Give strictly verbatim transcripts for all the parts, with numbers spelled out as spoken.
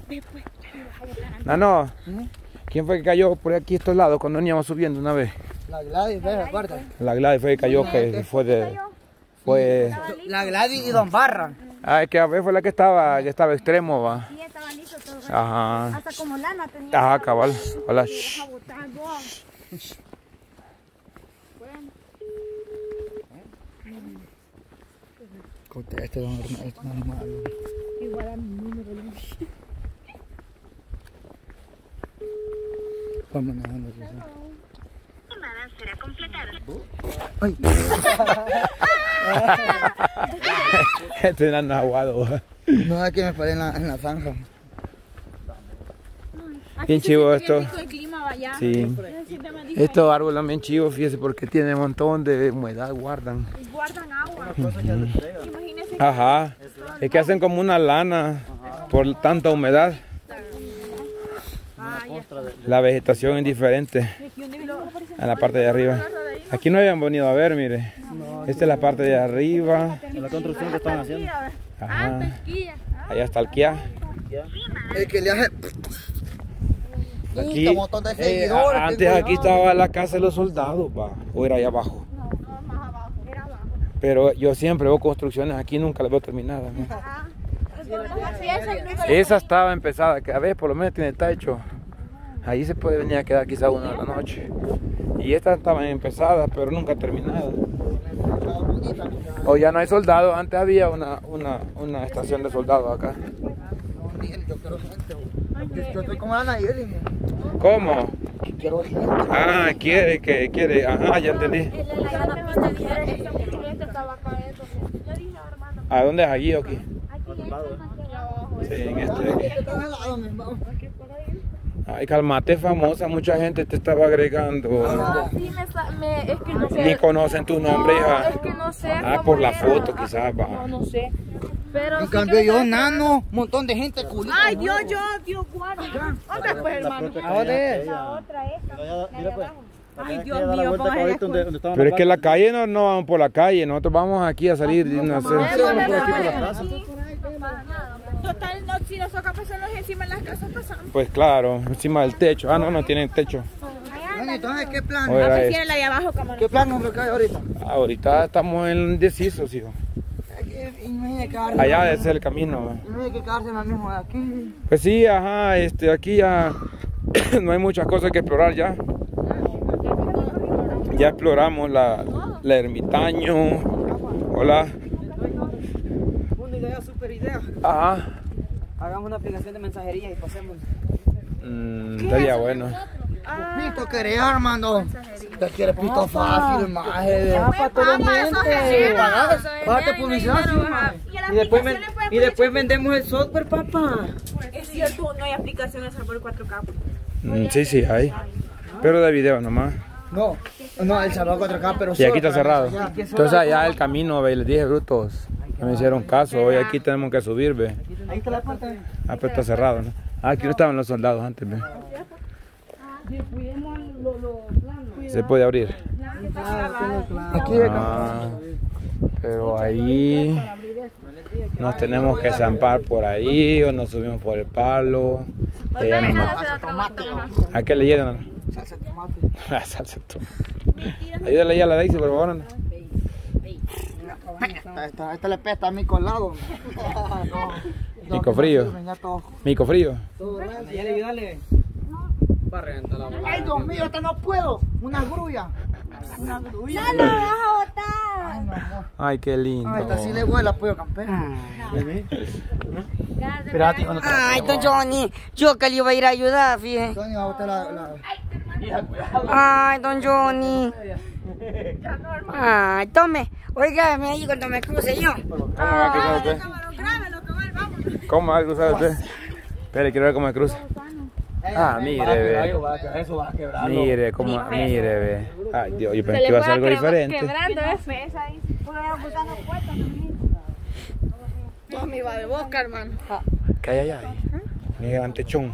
Nano, ¿quién fue que cayó por aquí a estos lados cuando veníamos subiendo una vez? La Gladys, ¿ves? Acuérdate. La Gladys fue que cayó, que fue de... Fue... La Gladys y Don Barra. Ah, es que a ver fue la que estaba, que estaba extremo, va. Sí, estaba listo todo. Ajá. Hasta como lana tenía. Ajá, cabal. Hola. Shh. Este don este animal. Igual a mi número. Vamos nadando. Llamada será completada. Ay. Este enano aguado. No, es que me paré en la, en la zanja. Bien chivo esto. El clima vaya. Sí. Estos árboles también chivos, fíjese, porque tienen un montón de humedad, guardan. Guardan agua. Imagínese. Ajá. Es que hacen como una lana por tanta humedad. La vegetación es diferente en la parte de arriba. Aquí no habían venido a ver, mire. Esta es la parte de arriba. La construcción que están haciendo. Ajá. Allá está el Kia. El que le hace... Aquí, un montón de eh, seguidores, antes tengo aquí yo. estaba la casa de los soldados, va, o era allá abajo. Pero yo siempre veo construcciones aquí, nunca las veo terminadas, ¿no? Esa estaba empezada, que a veces por lo menos tiene techo. Ahí se puede venir a quedar quizá una de la noche. Y estas estaban empezadas, pero nunca terminadas. O ya no hay soldados, antes había una, una, una estación de soldados acá. Yo quiero gente. Yo estoy como Ana y Eli. ¿Cómo? Quiero gente. Ah, quiere, que quiere, ajá, ya entendí. ¿A dónde es allí o aquí? Sí, en este de aquí. Ay, cálmate, famosa, mucha gente te estaba agregando. Ah, sí, me, sa- me, es que no sé. Ni conocen tu nombre, No, hija. es que no sé. Ah, cómo por la era. foto quizás, va. No, no sé. Pero En sí cambio que yo, me- nano, un montón de gente culita. Ay, Dios, yo, Dios, guarda. Otra pues, hermano. ¿A dónde es? La otra esta. Mira pues. Ay, Aquí Dios da la mío, vuelta ¿cómo es ahorita la donde, donde estaban Pero es las que la vacas. calle no, no vamos por la calle, nosotros vamos aquí a salir de una... Total, no, si nosotros pasamos encima en las casas pasamos. Pues claro, encima del techo. Ah, no, no tienen techo. Bueno, entonces, ¿qué plan? O era Prefieren este. la de abajo, camarón. ¿Qué plan nos cae ahorita? Ahorita estamos en indecisos, hijo. Imagínate quedarse. Allá debe ser el camino. Imagínate que quedarse en la misma de aquí. Pues sí, ajá, este, aquí ya no hay muchas cosas que explorar ya. Ya exploramos la, la Ermitaño. Hola. Una idea, super idea. Ajá. Hagamos una aplicación de mensajería y pasemos. Mm, estaría bueno. Pito querés, Armando. Te quieres pito fácil, maje. para todo el mundo. Pagate publicidad, sí, maje. Y después, Y después vendemos el software, papá. es cierto, no hay aplicación esa por cuatro K. Mm, sí, sí, hay. Pero de video nomás. No, no, el salón cuatro K, pero Y aquí está solo para cerrado. mensajería. Entonces allá el camino, ve, les dije brutos. No me hicieron caso. Hoy aquí tenemos que subir, ve. Ahí está la puerta. Ah, pero está cerrado, ¿no? Ah, aquí no estaban los soldados antes, ve. Se puede abrir. Aquí Ah, pero ahí nos tenemos que zampar por ahí o nos subimos por el palo. Y ya no- ¿A qué le llegan? salsa de tomate. La salsa de tomate. Ayúdale ya a la Daisy, por favor. Esta, esta, esta le pesta a mi colado. Mico frío. Mico frío. Dale, ayúdale. Ay, Dios mío, esta no puedo. Una grulla. Una grulla. No, no, vas a botar. Ay, no, amor. Ay, qué lindo. Ay, esta sí le huele a pollo campero. Ay, don Johnny, yo que le iba a ir a ayudar, fíjate. Tony, va a botar la, la... Ay, don Johnny. Ay, tome. Oiga, me ahí cuando me cruce yo. ¿Cómo va a cruzar usted? ¿Cómo va a cruzar usted? Espere, quiero ver cómo me cruza. Ah, mire, ve. Eso va a quebrar. Mire, cómo, mire, ve. Ay, Dios, yo pensé que iba a ser algo diferente. Quebrando, es ahí. Porque ya buscando puertas también. No, me iba de boca, hermano. ¿Qué hay allá? En el antechón.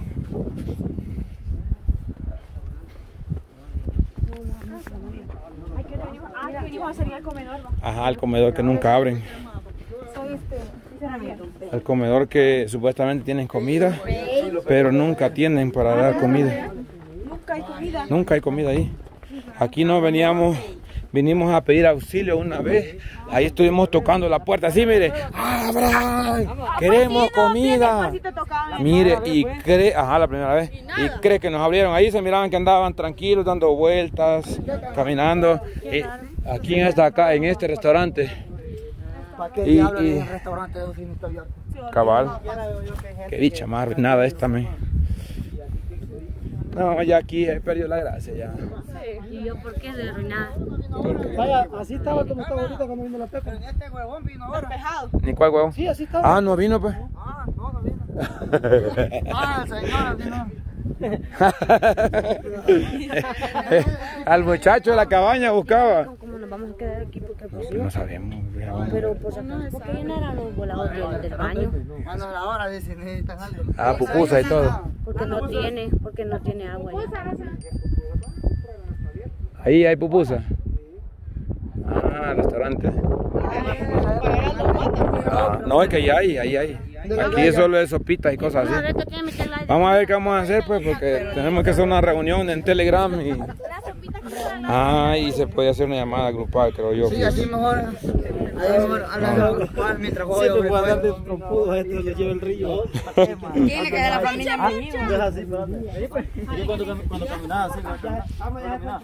Ah, que venimos a salir al comedor. Ajá, el comedor que nunca abren. Soy este. al comedor que supuestamente tienen comida, pero nunca tienen para dar comida. Nunca hay comida. Nunca hay comida ahí. Aquí no veníamos, vinimos a pedir auxilio una vez. Ahí estuvimos tocando la puerta, así mire, abran, queremos comida. Mire, y cree, ajá, la primera vez, y cree que nos abrieron. Ahí se miraban que andaban tranquilos, dando vueltas, caminando. Y aquí en esta acá, en este restaurante. ¿Para qué Y, diablos y en el restaurante de oficina está abierto? cabal, qué dicha más arruinada esta, me. No, ya aquí he perdido la gracia ya. ¿Y yo por qué de arruinada? Vaya, así estaba como estaba ahorita cuando vino la pepa. Pero este huevón vino ahora. ¿Ni cuál huevo? Sí, así estaba. Ah, no vino pues. Ah, no, no vino. Ah, señora, vino. Al muchacho de la cabaña buscaba. ¿Cómo nos vamos a quedar aquí? Porque pues, No sabemos. pero pues ¿por qué no eran los volados del, del baño? Bueno, a la hora dice, necesitan algo. Ah, pupusa y todo. Porque no tiene, porque no tiene agua. Ahí hay pupusa. Ah, restaurante. Ah, no, es que ahí hay, ahí hay. Aquí solo es sopitas y cosas así. Vamos a ver qué vamos a hacer pues, porque tenemos que hacer una reunión en Telegram y... Ah, y se puede hacer una llamada grupal, creo yo. Sí, así mejor. Ahí mejor hablan de lo grupal mientras voy a guardar de trompudos, esto le lleva el río. Tiene que dar la familia mía. Deja así, espérate. Yo cuando, cuando caminaba así, cuando caminaba.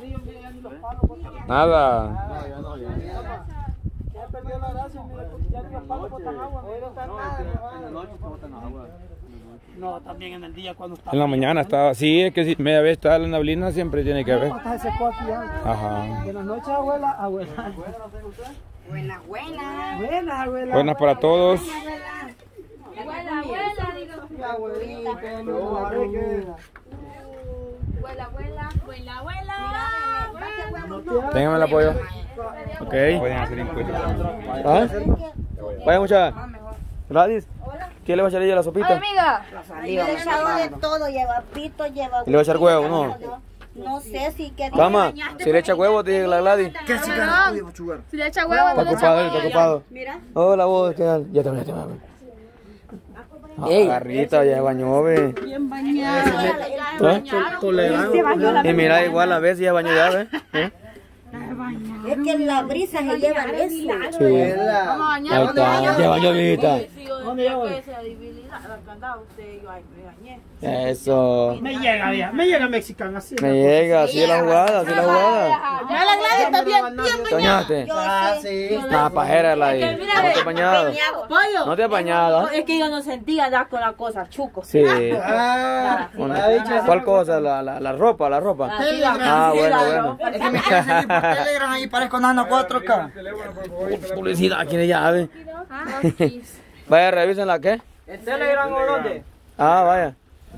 Nada. Ya perdió la gracia, ya ni los palos botan agua. En la noche botan agua. No, también en el día cuando está. En la mañana estaba, sí, es que si media vez está la neblina siempre tiene que haber. Hasta se secó aquí ya. Ajá. Buenas noches, abuela. Abuela. Buenas, buenas. Buenas, abuela. Buenas para todos. Abuela, abuela, digo. Abuelita, no, Abuela, abuela. Abuela, abuela. Téngame el apoyo. Ok. Pueden hacer encuentros. ¿Ah? Vaya muchacha. Gladys, ¿qué le va a echar ella a la sopita? Amiga. Yo le he echado de todo, lleva pito, lleva... ¿Y le va a echar huevo, no? No sé si que... Dama, si le echa huevo, te dice la Gladys. ¿Qué chica no chugar? Si le echa huevo, Está ocupado, está ocupado. Mira. Hola vos, ¿qué tal? Ya terminé, ya terminé. Ey, Garrita, ya se bañó, ve. bien bañada. ¿Ah? Y mira, igual a veces ya bañó ya, ve. ¿Eh? Es que la brisa se lleva eso. Sí. Ahí está, ya bañó, mijita. Eso. Me llega, vieja. Me llega mexicana, así. Me llega, así es la jugada, así es la jugada. Ya la Gladys está bien, bien ¿Te bañaste? Ah, sí. Nada, pajera la ahí. ¿No te has bañado? Pollo. ¿No te has bañado? Es que yo no sentía andar con la cosa, chuco. Sí. Ah, Una- ¿Cuál cosa? La, la, la ropa, la ropa. Ah, bueno, bueno. es que me quieren salir por Telegram ahí, parezco nano cuatro K. Publicidad, ¿quién es llave? Vaya, revisen la qué. ¿El Telegram o dónde? Ah, vaya.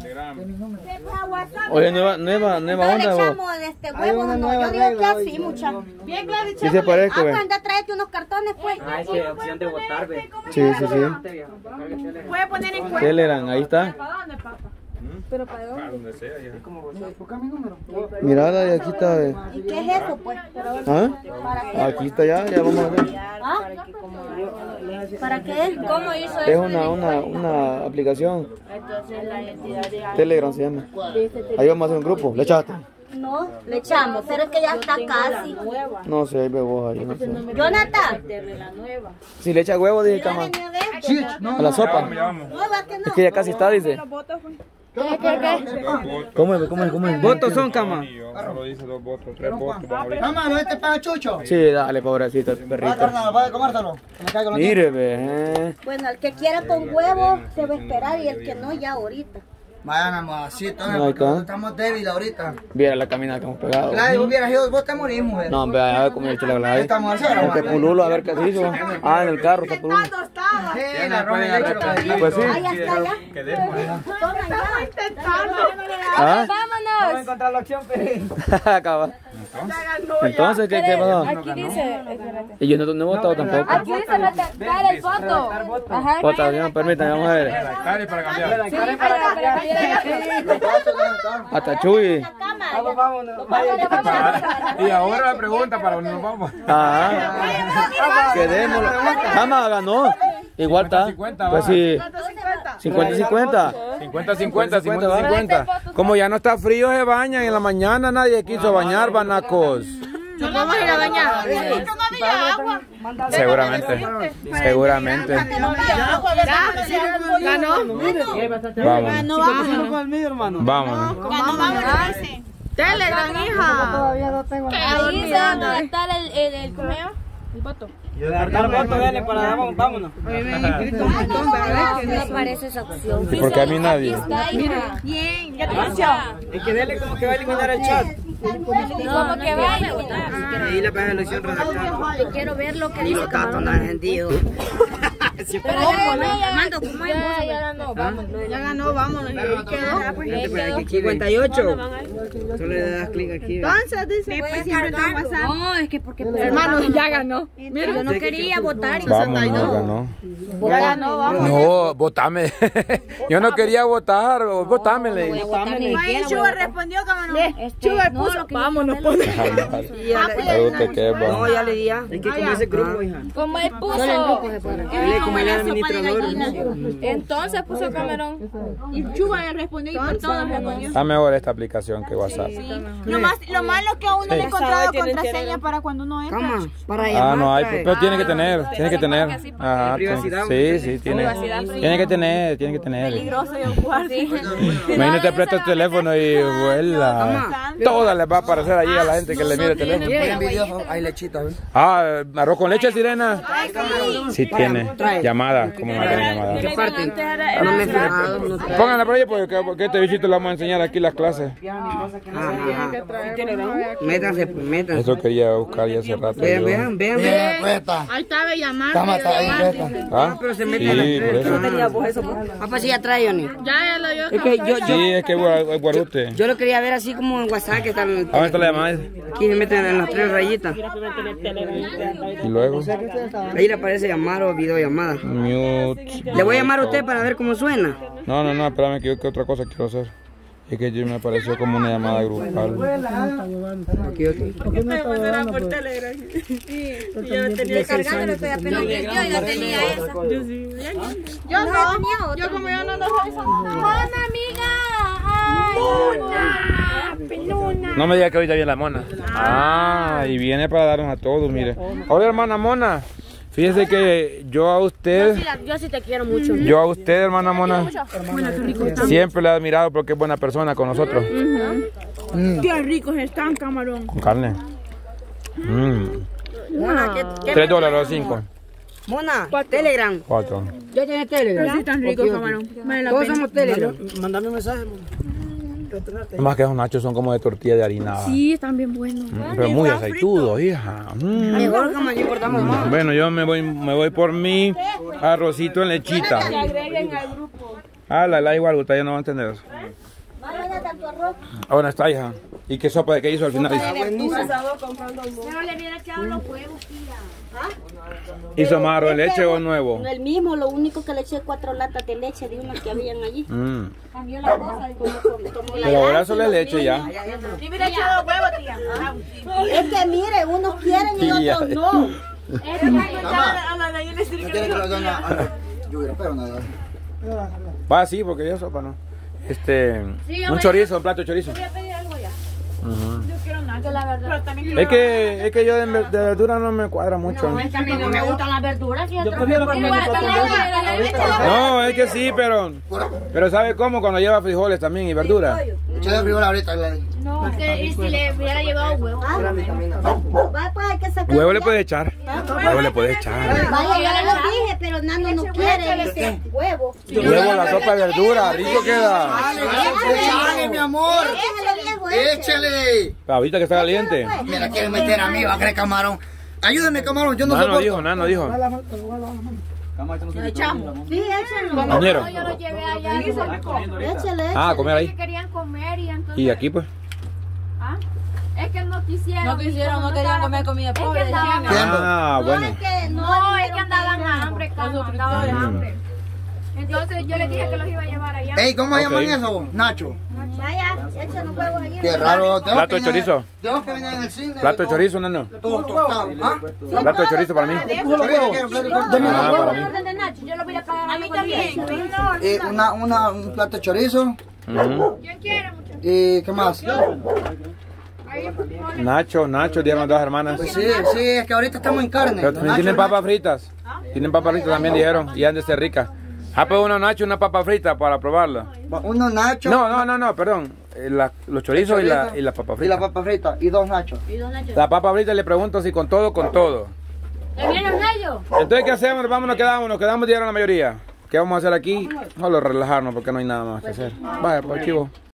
Oye, nueva, nueva, nueva No le onda, vos. echamos de este huevo, no, yo digo que así, mucha. Bien, Gladys. Sí se parece, Ah, ve. pues anda, tráete unos cartones, pues. Ah, es que opción de votar, ve. Sí, sí, sí. Puede poner en cuenta. Telegram, ahí está. ¿Para dónde, papá? Mira, la de aquí está, ve. ¿Y qué es eso, pues? ¿Ah? Aquí está ya, ya vamos a ver. ¿Ah? ¿Para qué? ¿Cómo hizo Es una, una, una aplicación. Entonces la identidad de Telegram se llama. Ahí vamos a hacer un grupo. ¿Le echaste? No, le echamos, pero es que ya está casi. No sé, bebos ahí, no sé. Jonathan. la nueva. Si le echa huevo, dice cama. Sí, no. A la sopa. Nueva que Es no. que ya casi está, dice. ¿Qué, qué, qué? ¿Cómo es? ¿Cómo es? ¿Cómo es? ¿Votos son, cama? Solo dice dos votos, tres votos. Vamos ahorita. Mamá, ¿no este para Chucho? Sí, dale, pobrecito, el Va, perrito. carnal, va a comértelo. Que me caiga los dientes. Mire, ve. eh. Bueno, el que quiera con huevo se va a esperar y el que no ya ahorita. Vayan, amorcito, Ahí porque está. nosotros estamos débiles ahorita. Viera la caminada que hemos pegado. Gladys, vos hubieras ido, vos te morís, mujer. No, hombre, a ver cómo le echa la Gladys. Estamos al cero, Este man. pululo, a ver qué se hizo. Ah, en el carro está pululo. Sí, la ropa de leche. Pues sí. Ahí está ya. Toma ya. ¿Ah? Vamos a encontrar la opción, Pérez. Acaba. Entonces, ¿qué, qué pasó? Aquí dice. Y yo no, no he votado tampoco. Aquí dice dar el voto. Ajá. Votación, permítanme, vamos a ver. Cari para cambiar. Sí, para, para que Hasta Chuy. Vamos, vámonos. Y ahora la pregunta para dónde nos vamos. Ah, quedémoslo. Mamá ganó. Igual está. Pues sí. cincuenta y cincuenta. cincuenta cincuenta, cincuenta cincuenta. Como ya no está frío, se bañan. En la mañana nadie quiso bañar, banacos. Nos vamos a ir a bañar. No había agua. Seguramente. Seguramente. Ganó. Vamos. Vamos. Telegram, hija. Todavía no tengo nada. Ahí se va a conectar el, el, el, ¿cómo se llama? El voto. Cargar voto, dale, para vámonos. No aparece esa opción. ¿Y por qué a mí nadie? Bien, ya te funcionó. Es que dale como que va a eliminar el chat. No, como que vaya a votar. Ahí le pega la elección redactada. Yo quiero ver lo que dice. No han sentido. Pero ya ganó, ya ganó, vámonos. Ya ganó, vámonos. cincuenta y ocho. Solo le das clic aquí. Entonces, dice, pues siempre te WhatsApp. No, es que porque... Hermano, ya ganó. Mira, yo no quería votar y Vamos, no ganó. Ya ganó, vamos. No, votame. Yo no quería votar, votame. Le dije. Ay, Chuba respondió, cabrón. Chuba puso, vámonos. No, ya le di ya. Es que como ese grupo, hija. Como él puso. Dale como el administrador. Entonces puso Camerón. Y Chuba le respondió y por todo respondió. Está mejor esta aplicación que WhatsApp. Lo, más, lo malo es que aún no le he encontrado contraseña para cuando uno entra. Cama, para llamar. Ah, no hay, pero tiene que tener, tiene que tener. Ajá, sí, sí, tiene. Tiene que tener, tiene que tener. Peligroso y un cuarto. Imagínate, presta el teléfono y vuela. Toda les va a aparecer allí a la gente que le mire el teléfono. Hay lechita, ¿ves? Ah, arroz con leche, Sirena. Sí tiene. Llamada, ¿cómo no tiene llamada? ¿Qué parte? No me he fijado. Pónganla por ahí porque, porque este bichito le vamos a enseñar aquí las clases. Métanse, métanse. Eso quería buscar ya hace rato. Vean, yo. vean, vean, vean. Ahí está Bellamar. ¿Ah? Pero se Sí, meten. por eso. Ah, pues sí, ya trae, Johnny. Ya, ya lo dio. Es que yo, yo, Sí, es que es guarute. yo lo quería ver así como en WhatsApp, que están. ¿A dónde está la llamada? Aquí se meten en las tres rayitas. Y luego. Ahí le aparece llamar o videollamada. Mute. Le voy a llamar a usted para ver cómo suena. No, no, no, espérame que yo que otra cosa quiero hacer. Es que yo me apareció como una llamada grupal. Aquí, aquí. por Telegram. Sí, yo lo tenía cargando, estoy apenas. Yo ya tenía esa. Yo no, yo como yo no lo sé. Mona, amiga. Ay, peluna. No me diga que ahorita viene la mona. Ah, y viene para darnos a todos, mire. Hola, hermana Mona. Fíjese que yo a usted, Yo sí te quiero mucho. yo a usted, hermana Mona, siempre le he admirado porque es buena persona con nosotros. Qué ricos están, camarón. Con carne. Mm. Mona, ¿qué, qué Tres dólares o cinco. Mona, Telegram. Cuatro. Yo tengo Telegram. Sí, tan ricos, camarón. Vale la Todos pena. somos Telegram. Mandame un mensaje, Más que esos nachos son como de tortilla de harina. Sí, están bien buenos. Mm, pero muy aceitudos, hija. Mm. Mejor que más importamos más. Bueno, yo me voy, me voy por mi arrocito en lechita. Ah, la, la igual, usted ya no va a entender eso. Ahora está, hija. ¿Y qué sopa de qué hizo al final? Pero le hubiera echado los huevos, tía. ¿Hizo más arroz de leche o nuevo? El mismo, lo único que le eché cuatro latas de leche de unas que habían allí. Mm. Cambió la cosa. Pero ahora solo es leche ya. Le hubiera echado huevos, tía. Es que mire, unos quieren y Tía. otros no. Eso me a la de ahí le sirve. Va así, porque ya sopa no. Este, un chorizo, un plato de chorizo. Voy a pedir algo ya. Ujú. Yo quiero nada, la verdad. Pero también Es que, es que yo de, de verdura no me cuadra mucho. Es que a mí no me gustan las verduras. Yo prefiero comer No, es que sí, pero, pero ¿sabe cómo? Cuando lleva frijoles también y verdura. Échale frijol ahorita. no, es que y si le hubiera llevado huevo. Va, pues hay que sacar. Huevo le puede echar. Huevo le puede echar. Vaya, ya lo dije, pero Nano no quiere ese huevo. Huevo, la sopa de verdura, rico queda. Échale, mi amor. Échale. Ahorita que está caliente. Me la quieren meter a mí, va a creer camarón. Ayúdame, camarón, yo no Nano soporto. dijo, Nano dijo. Sí, échale. Compañero. Yo lo llevé allá y se me comió. Échale. Ah, comer ahí. Que querían comer y entonces. Y aquí pues. ¿Ah? Es que no quisieron. No quisieron, no querían comer comida pobre. Es que andaban Ah, bueno. Es que No, es que andaban hambre, calma, andaban hambre. Entonces yo les dije que los iba a llevar allá. Ey, ¿cómo Ok. llaman eso, Nacho? Vaya, Qué raro. Plato de chorizo. Tengo que venir en el cine. Plato de chorizo, neno. Todo tostado. ¿Ah? Plato de chorizo para mí. Ah, para mí. Yo lo voy a pagar A mí también. Eh, una, una, un plato de chorizo. Ujú. ¿Y qué más? Nacho, Nacho, dieron las dos hermanas. Pues sí, sí, es que ahorita estamos en carne. Pero también tienen papas fritas. Tienen papas fritas también dijeron. Y han de ser ricas. Ah, pues uno Nacho y una papa frita para probarla. Uno nacho. No, no, no, no, perdón. Eh, la- los chorizos y la, y la papa Y frita. la papa frita. Y dos nachos. La papa frita le pregunto si con todo o con todo. ¿Le vienen ellos? Entonces, ¿qué hacemos? Vamos, nos quedamos, nos quedamos, dieron la mayoría. ¿Qué vamos a hacer aquí? Solo relajarnos porque no hay nada más que hacer. Vaya, pues chivo.